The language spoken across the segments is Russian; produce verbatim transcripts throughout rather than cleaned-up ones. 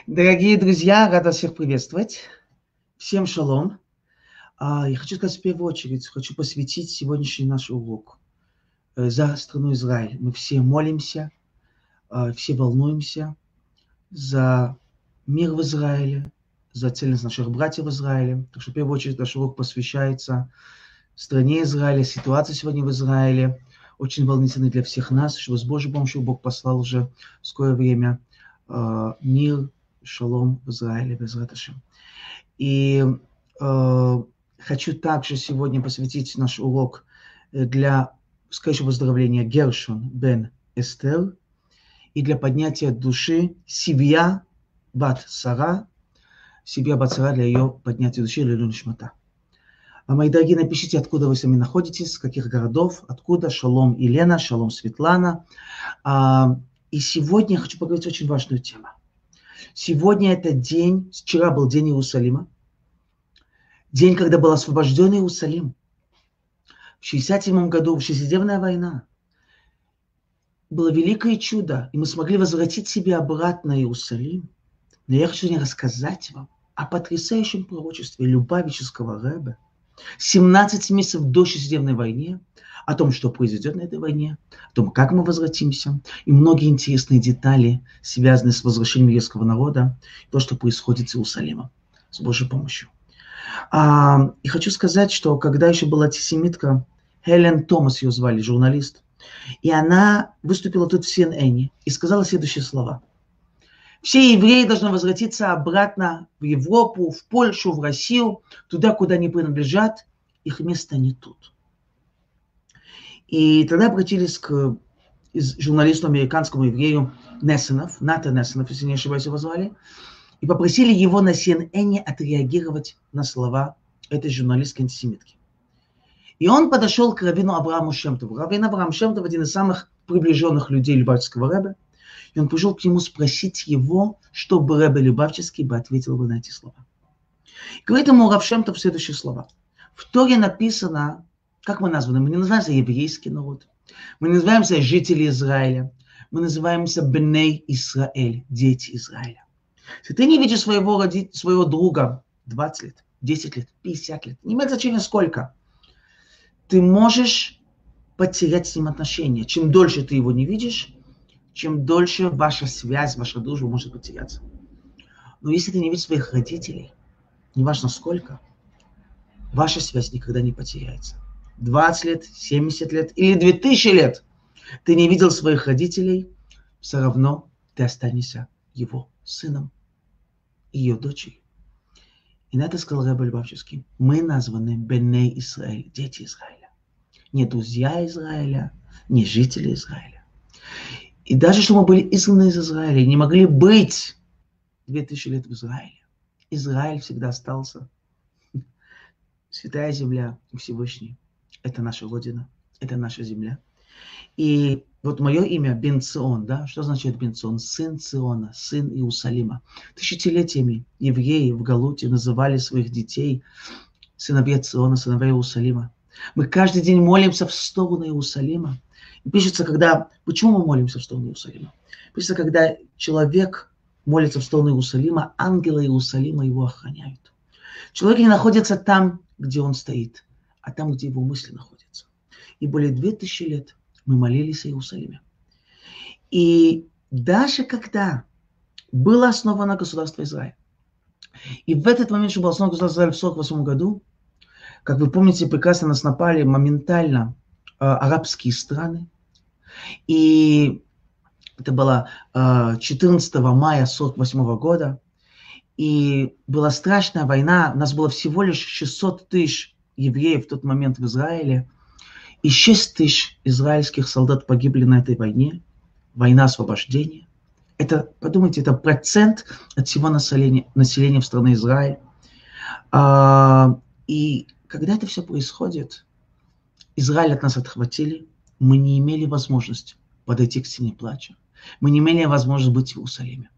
Дорогие друзья, рад вас всех приветствовать. Всем шалом. А, Я хочу сказать в первую очередь, хочу посвятить сегодняшний наш урок э, за страну Израиль. Мы все молимся, а, все волнуемся за мир в Израиле, за цельность наших братьев в Израиле. Так что в первую очередь наш урок посвящается стране Израиля, ситуации сегодня в Израиле. Очень волнительный для всех нас, чтобы с Божьей помощью Бог послал уже в скорое время э, мир, шалом в Израиле, безрат Ашем. И э, хочу также сегодня посвятить наш урок для, скажем, выздоровления Гершон бен Эстер и для поднятия души Сивья бат Сара, Сивья бат Сара для ее поднятия души Лилун Шмата. А мои дорогие, напишите, откуда вы сами находитесь, с каких городов, откуда. Шалом Елена, шалом Светлана. А, и сегодня я хочу поговорить очень важную тему. Сегодня это день, вчера был день Иерусалима, день, когда был освобожден Иерусалим. В шестьдесят седьмом году, в шестидневная война, было великое чудо, и мы смогли возвратить себе обратно Иерусалим. Но я хочу сегодня рассказать вам о потрясающем пророчестве Любавического Ребе, семнадцать месяцев до шестидневной войны, о том, что произойдет на этой войне, о том, как мы возвратимся, и многие интересные детали, связанные с возвращением еврейского народа, то, что происходит с Иерусалимом, с Божьей помощью. А, и хочу сказать, что когда еще была антисемитка, Хелен Томас ее звали, журналист, и она выступила тут в Си Эн Эн и сказала следующие слова. Все евреи должны возвратиться обратно в Европу, в Польшу, в Россию, туда, куда они принадлежат, их место не тут. И тогда обратились к журналисту американскому еврею Нессенов, Ната Нессенов, если не ошибаюсь, его звали, и попросили его на Си Эн Эн отреагировать на слова этой журналистки-антисемитки. И он подошел к раввину Аврааму Шемтову. Раввин Авраам Шемтов один из самых приближенных людей Любавического Ребе. И он пришел к нему спросить его, что бы Ребе Любавческий бы ответил бы на эти слова. И говорит ему Рав Шемтов следующие слова. В Торе написано, как мы названы? Мы не называемся еврейский народ. Мы не называемся жители Израиля. Мы называемся Бней Исраэль, дети Израиля. Если ты не видишь своего, родителя, своего друга двадцать лет, десять лет, пятьдесят лет, не имеет значения сколько, ты можешь потерять с ним отношения. Чем дольше ты его не видишь, чем дольше ваша связь, ваша дружба может потеряться. Но если ты не видишь своих родителей, неважно сколько, ваша связь никогда не потеряется. двадцать лет, семьдесят лет или две тысячи лет ты не видел своих родителей, все равно ты останешься его сыном и ее дочерью. И на это сказал Ребе Любавческий. Мы названы Бней Исраэль, дети Израиля. Не друзья Израиля, не жители Израиля. И даже что мы были изгнаны из Израиля, не могли быть две тысячи лет в Израиле. Израиль всегда остался. Святая земля Всевышний. Это наша Родина, это наша земля. И вот мое имя Бен Цион, да, что значит Бен Цион? Сын Циона, сын Иерусалима. Тысячелетиями евреи в Галуте называли своих детей сыновья Циона, сыновья Иерусалима. Мы каждый день молимся в сторону Иерусалима. И пишется, когда... Почему мы молимся в сторону Иерусалима? Пишется, когда человек молится в сторону Иерусалима, ангелы Иерусалима его охраняют. Человек не находится там, где он стоит, а там, где его мысли находятся. И более две тысячи лет мы молились о Иерусалиме. И даже когда было основано государство Израиль, и в этот момент, что было основано государство Израиль в сорок восьмом году, как вы помните, прекрасно нас напали моментально э, арабские страны. И это было э, четырнадцатого мая сорок восьмого года. И была страшная война. У нас было всего лишь шестьсот тысяч евреев в тот момент в Израиле. И шесть тысяч израильских солдат погибли на этой войне. Война освобождения. Это, подумайте, это процент от всего населения, населения в стране Израиль. А, и когда это все происходит, Израиль от нас отхватили. Мы не имели возможности подойти к стене плача. Мы не имели возможности быть в Иерусалиме.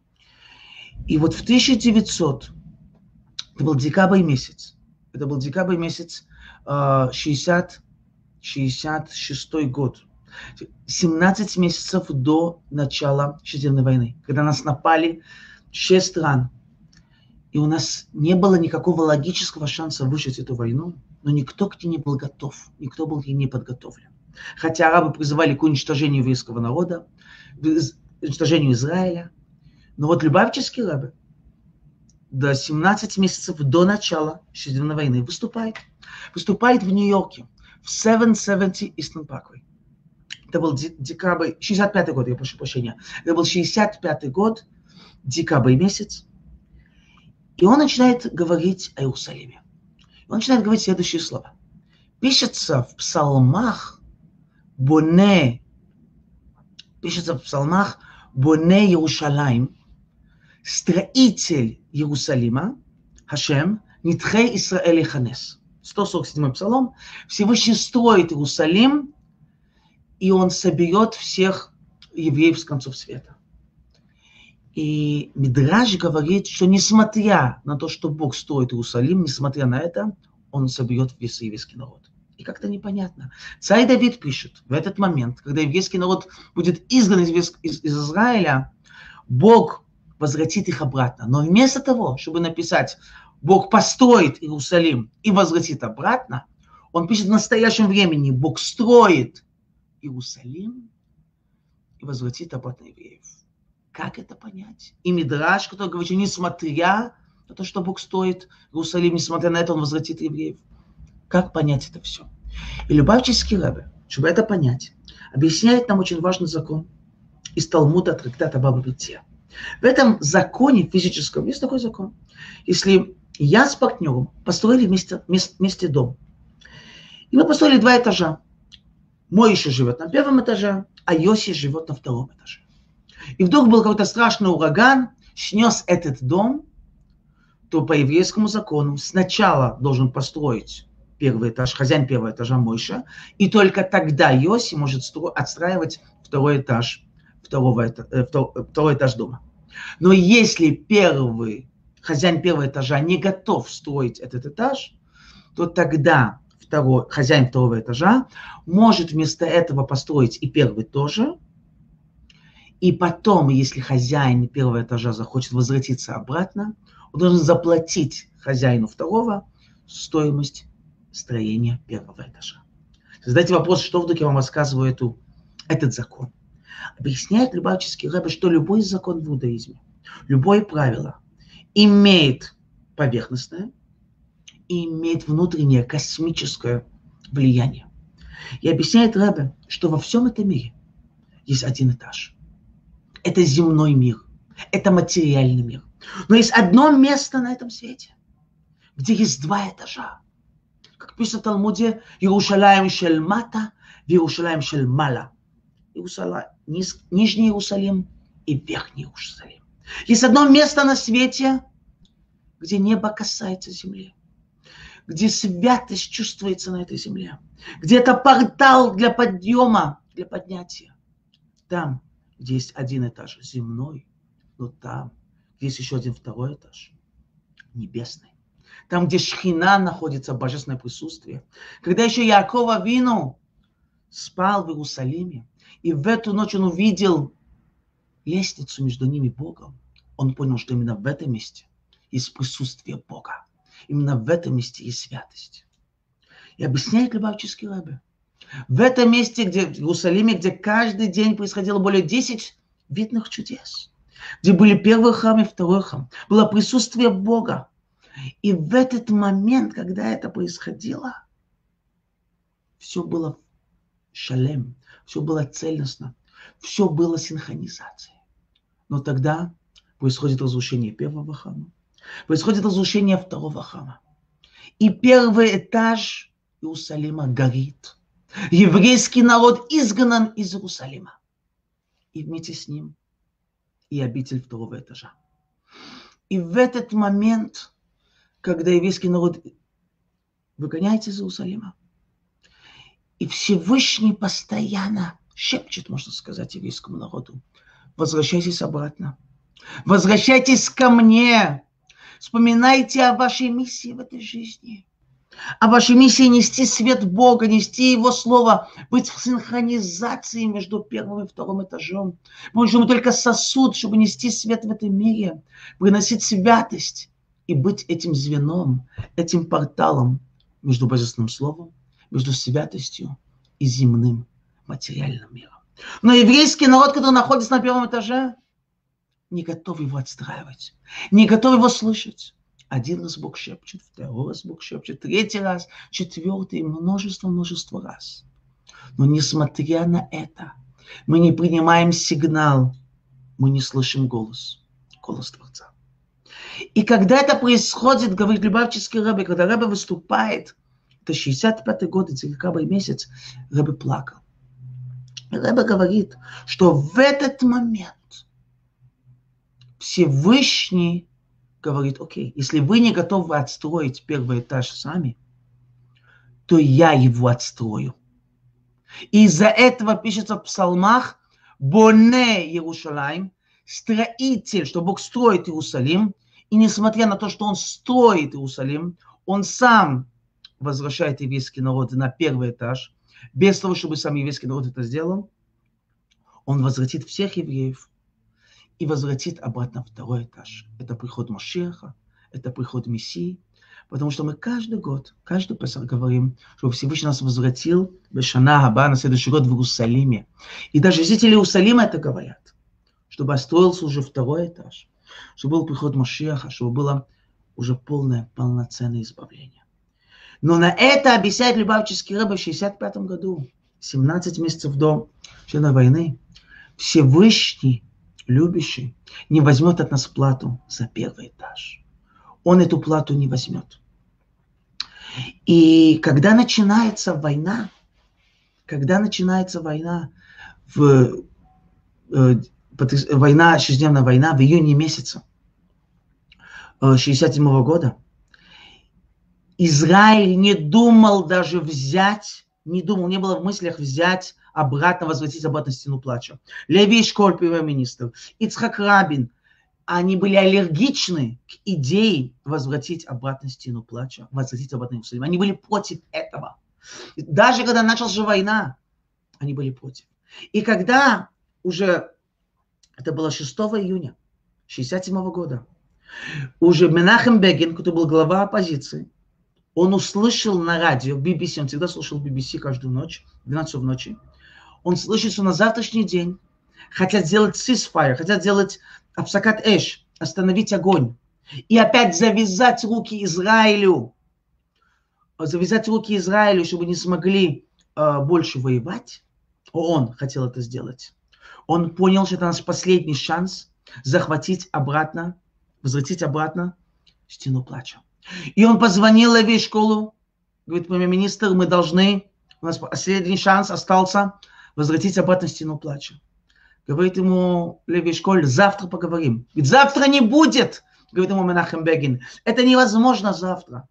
И вот в тысяча девятьсот, это был декабрь месяц, это был декабрь месяц шестьдесят шестьдесят шестой год, семнадцать месяцев до начала шестидневной войны, когда нас напали шесть стран. И у нас не было никакого логического шанса выжить эту войну, но никто к ней не был готов, никто был к ней не подготовлен. Хотя арабы призывали к уничтожению еврейского народа, к уничтожению Израиля. Но вот Любавческий рабби до семнадцати месяцев до начала шестидневной войны выступает. Выступает в Нью-Йорке, в семьсот семьдесят Eastern Parkway. Это был декабрь, шестьдесят пятый год, я прошу прощения. Это был шестьдесят пятый год, декабрь месяц. И он начинает говорить о Иерусалиме. Он начинает говорить следующие слова. Пишется в псалмах Боне, пишется в псалмах Боне Иерушалаим, строитель Иерусалима, Хашем, Нитхей Исраэль Ханес. сто сорок седьмой псалом. Всевышний строит Иерусалим, и он соберет всех евреев с концов света. И Мидраш говорит, что несмотря на то, что Бог строит Иерусалим, несмотря на это, он соберет весь еврейский народ. И как-то непонятно. Царь Давид пишет, в этот момент, когда еврейский народ будет изгнан из, из, из Израиля, Бог возвратит их обратно. Но вместо того, чтобы написать, Бог построит Иерусалим и возвратит обратно, он пишет в настоящем времени, Бог строит Иерусалим и возвратит обратно евреев. Как это понять? И Мидраш, который говорит, что несмотря на то, что Бог строит Иерусалим, несмотря на это, он возвратит евреев. Как понять это все? И Любавческий рабби, чтобы это понять, объясняет нам очень важный закон из Талмуда, трактата Баба Битья. В этом законе физическом есть такой закон. Если я с партнером построили вместе, вместе, вместе дом, и мы построили два этажа. Мой еще живет на первом этаже, а Йоси живет на втором этаже. И вдруг был какой-то страшный ураган, снес этот дом, то по еврейскому закону сначала должен построить первый этаж, хозяин первого этажа Мойша, и только тогда Йоси может отстраивать второй этаж, второго, э, втор, второй этаж дома. Но если первый, хозяин первого этажа не готов строить этот этаж, то тогда второй, хозяин второго этажа может вместо этого построить и первый тоже. И потом, если хозяин первого этажа захочет возвратиться обратно, он должен заплатить хозяину второго стоимость строения первого этажа. Задайте вопрос, что вдруг я вам рассказываю эту, этот закон. Объясняет Любавческий рабби, что любой закон в иудаизме, любое правило имеет поверхностное и имеет внутреннее космическое влияние. И объясняет рабби, что во всем этом мире есть один этаж. Это земной мир, это материальный мир. Но есть одно место на этом свете, где есть два этажа. Как пишет в Талмуде, Иерушалаим шель мата, Иерушалаим шель мала. Иерусалим, низ, Нижний Иерусалим и Верхний Иерусалим. Есть одно место на свете, где небо касается земли, где святость чувствуется на этой земле, где это портал для подъема, для поднятия. Там, где есть один этаж земной, но там, где есть еще один второй этаж, небесный. Там, где Шхина находится, божественное присутствие. Когда еще Яаков Авину спал в Иерусалиме, и в эту ночь он увидел лестницу между ними Богом, он понял, что именно в этом месте есть присутствие Бога. Именно в этом месте есть святость. И объясняет Любавческий рабби. В этом месте, где, в Иерусалиме, где каждый день происходило более десяти видных чудес, где были первый храм и второй храм, было присутствие Бога. И в этот момент, когда это происходило, все было шалем, все было целостно, все было синхронизацией. Но тогда происходит разрушение первого храма, происходит разрушение второго храма. И первый этаж Иерусалима горит. Еврейский народ изгнан из Иерусалима. И вместе с ним и обитель второго этажа. И в этот момент, когда еврейский народ выгоняется из Иерусалима, и Всевышний постоянно шепчет, можно сказать, еврейскому народу: возвращайтесь обратно, возвращайтесь ко мне, вспоминайте о вашей миссии в этой жизни. А ваша миссия нести свет Бога, нести Его Слово, быть в синхронизации между первым и вторым этажом. Потому что мы только сосуд, чтобы нести свет в этом мире, приносить святость и быть этим звеном, этим порталом между Божественным Словом, между святостью и земным материальным миром. Но еврейский народ, который находится на первом этаже, не готов его отстраивать, не готов его слышать. Один раз Бог шепчет, второй раз Бог шепчет, третий раз, четвертый, множество-множество раз. Но несмотря на это, мы не принимаем сигнал, мы не слышим голос, голос Творца. И когда это происходит, говорит Любавческий Ребе, когда Ребе выступает, это шестьдесят пятый год, декабрь месяц, Ребе плакал. Ребе говорит, что в этот момент Всевышний говорит: окей, если вы не готовы отстроить первый этаж сами, то я его отстрою. И из-за этого пишется в псалмах: «Боне Иерушалаим», строитель, что Бог строит Иерусалим, и несмотря на то, что он строит Иерусалим, он сам возвращает еврейский народ на первый этаж, без того, чтобы сам еврейский народ это сделал, он возвратит всех евреев и возвратит обратно второй этаж. Это приход Машиаха, это приход Мессии, потому что мы каждый год, каждый Песах говорим, что Всевышний нас возвратил Бешана Хаба, на следующий год в Иерусалиме. И даже жители Иерусалима это говорят, чтобы остроился уже второй этаж, чтобы был приход Машиаха, чтобы было уже полное, полноценное избавление. Но на это обещает Любавческий Ребе в шестьдесят пятом году, семнадцать месяцев до начала войны, Всевышний, любящий, не возьмет от нас плату за первый этаж. Он эту плату не возьмет. И когда начинается война, когда начинается война, в, э, война, шестидневная война в июне месяце э, шестьдесят седьмого года, Израиль не думал даже взять, не думал, не было в мыслях взять обратно, возвратить обратно стену плача. Леви Эшколь, премьер-министр, Ицхак Рабин, они были аллергичны к идее возвратить обратно стену плача, возвратить обратно Иерусалим. Они были против этого. Даже когда началась же война, они были против. И когда уже, это было шестого июня шестьдесят седьмого года, уже Менахем Бегин, который был глава оппозиции, он услышал на радио, в би би си, он всегда слушал би би си каждую ночь, в двенадцать часов ночи, он слышит, что на завтрашний день хотят сделать ceasefire, хотят сделать апсакат эш, остановить огонь, и опять завязать руки Израилю, завязать руки Израилю, чтобы не смогли э, больше воевать. Он хотел это сделать. Он понял, что это наш последний шанс захватить обратно, возвратить обратно стену плача. И он позвонил Леви Эшколу, говорит: премьер-министр, мы должны, у нас последний шанс остался возвратить обратно стену плача. Говорит ему Леви Эшколь: завтра поговорим. Говорит: завтра не будет, говорит ему Менахем Бегин. Это невозможно завтра.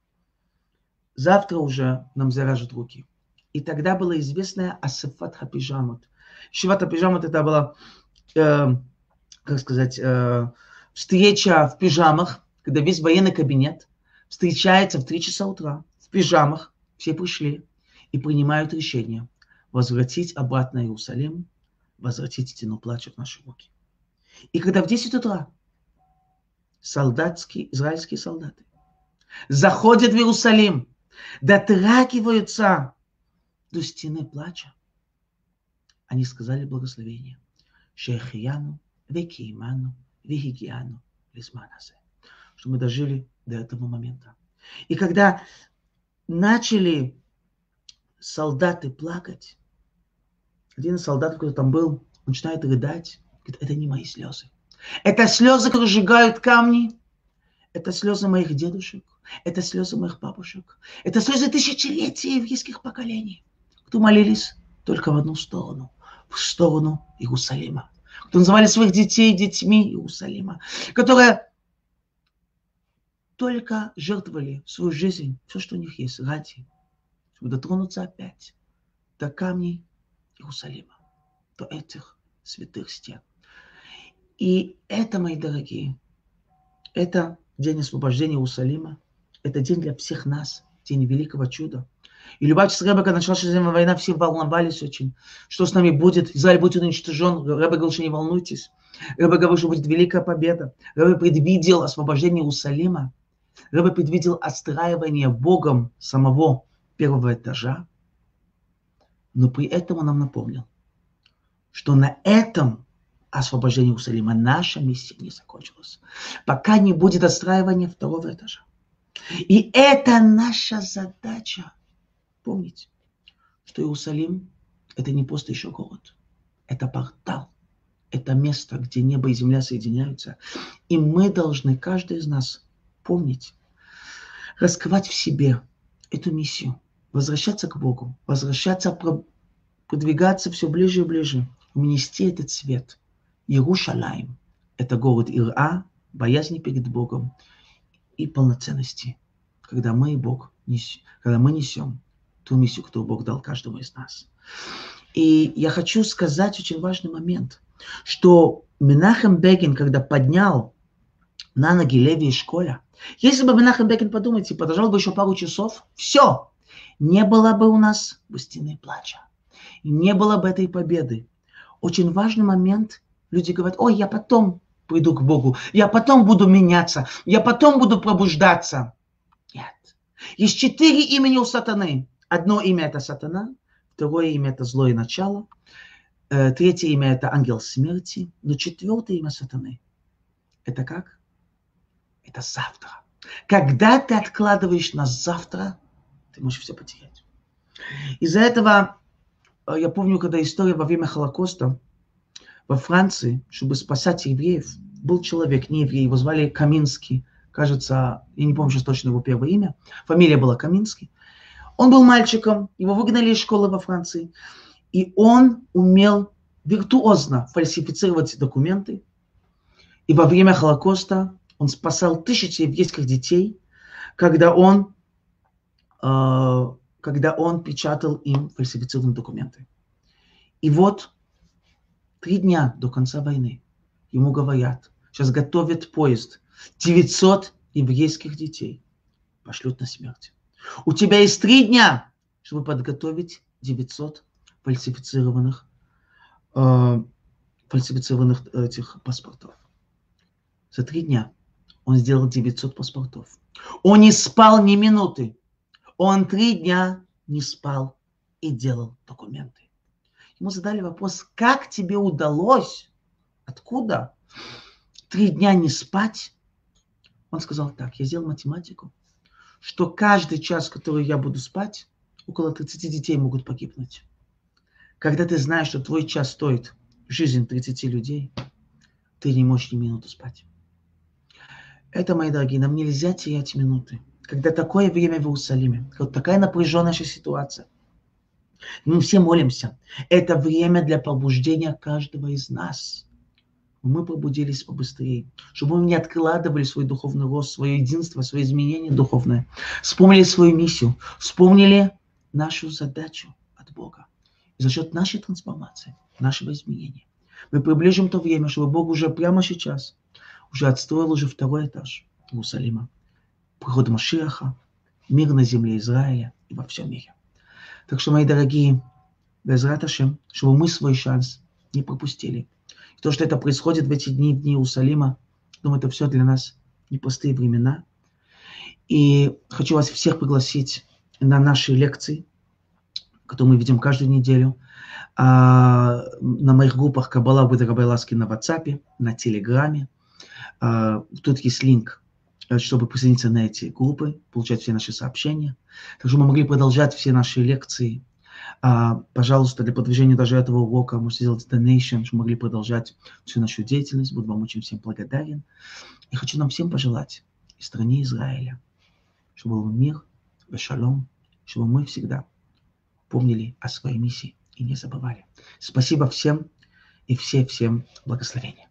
Завтра уже нам заражут руки. И тогда было известное Асефат Хапижамот. Шиват Хапижамот — это была, э, как сказать, э, встреча в пижамах, когда весь военный кабинет встречается в три часа утра в пижамах, все пришли и принимают решение возвратить обратно Иерусалим, возвратить стену плача в наши руки. И когда в десять утра солдатские, израильские солдаты заходят в Иерусалим, дотрагиваются до стены плача, они сказали благословение: Шехияну, Векииману, Вихигиану, Лизманазе, что мы дожили до этого момента. И когда начали солдаты плакать, один из солдатов, который там был, он начинает рыдать, говорит: это не мои слезы. Это слезы, которые сжигают камни. Это слезы моих дедушек. Это слезы моих бабушек. Это слезы тысячелетий еврейских поколений, кто молились только в одну сторону, в сторону Иерусалима. Кто называли своих детей детьми Иерусалима, которые только жертвовали свою жизнь, все, что у них есть, ради, чтобы дотронуться опять до камней Иерусалима, до этих святых стен. И это, мои дорогие, это день освобождения Иерусалима, это день для всех нас, день великого чуда. И Любавчик Рэбе, когда началась шестидневная война, все волновались очень, что с нами будет, Израиль будет уничтожен. Рэбе говорил, что не волнуйтесь. Рэбе говорил, что будет великая победа. Рэбе предвидел освобождение Иерусалима. Рэбе предвидел отстраивание Богом самого первого этажа. Но при этом он нам напомнил, что на этом освобождение Иерусалима наша миссия не закончилась, пока не будет отстраивания второго этажа. И это наша задача. Помните, что Иерусалим – это не просто еще город. Это портал. Это место, где небо и земля соединяются. И мы должны, каждый из нас, помнить, раскрывать в себе эту миссию. Возвращаться к Богу. Возвращаться, продвигаться все ближе и ближе. Унести этот свет. Иерушалаим – это город Ира, боязни перед Богом и полноценности. Когда мы и Бог несем, когда мы несем ту миссию, которую Бог дал каждому из нас. И я хочу сказать очень важный момент, что Менахем Бегин, когда поднял на ноги Леви и Школя, если бы Менахем Бегин, подумайте, продолжал бы еще пару часов, все, не было бы у нас пустыни плача, не было бы этой победы. Очень важный момент, люди говорят, ой, я потом приду к Богу, я потом буду меняться, я потом буду пробуждаться. Нет. Есть четыре имени у сатаны. Одно имя – это сатана, второе имя – это злое начало, э, третье имя – это ангел смерти, но четвертое имя сатаны – это как? Это завтра. Когда ты откладываешь на завтра, ты можешь все потерять. Из-за этого, э, я помню, когда история во время Холокоста во Франции, чтобы спасать евреев, был человек, не еврей, его звали Каминский, кажется, я не помню сейчас точно его первое имя, фамилия была Каминский. Он был мальчиком, его выгнали из школы во Франции, и он умел виртуозно фальсифицировать документы. И во время Холокоста он спасал тысячи еврейских детей, когда он, э, когда он печатал им фальсифицированные документы. И вот три дня до конца войны ему говорят, сейчас готовят поезд, девятьсот еврейских детей пошлют на смерть. У тебя есть три дня, чтобы подготовить девятьсот фальсифицированных, э, фальсифицированных этих паспортов. За три дня он сделал девятьсот паспортов. Он не спал ни минуты. Он три дня не спал и делал документы. Ему задали вопрос, как тебе удалось, откуда три дня не спать? Он сказал так, я сделал математику, что каждый час, который я буду спать, около тридцати детей могут погибнуть. Когда ты знаешь, что твой час стоит жизнь тридцати людей, ты не можешь ни минуту спать. Это, мои дорогие, нам нельзя терять минуты. Когда такое время в Иерусалиме, когда такая напряженная ситуация, мы все молимся. Это время для пробуждения каждого из нас. Мы пробудились побыстрее, чтобы мы не откладывали свой духовный рост, свое единство, свое изменение духовное. Вспомнили свою миссию, вспомнили нашу задачу от Бога. И за счет нашей трансформации, нашего изменения, мы приближим то время, чтобы Бог уже прямо сейчас уже отстроил уже второй этаж Иерусалима. Приход Машиаха, мир на земле Израиля и во всем мире. Так что, мои дорогие, Безрат Ашем, чтобы мы свой шанс не пропустили. И то, что это происходит в эти дни, в дни Иерусалима, думаю, это все для нас непростые времена. И хочу вас всех пригласить на наши лекции, которые мы видим каждую неделю, на моих группах Каббала Будет Рабай Ласки на WhatsApp, на Телеграме. Тут есть линк, чтобы присоединиться на эти группы, получать все наши сообщения. Также мы могли продолжать все наши лекции. Пожалуйста, для продвижения даже этого урока можете сделать donation, чтобы мы могли продолжать всю нашу деятельность. Буду вам очень всем благодарен. И хочу нам всем пожелать и стране Израиля, чтобы был мир, шалом, чтобы мы всегда помнили о своей миссии и не забывали. Спасибо всем и все всем благословения.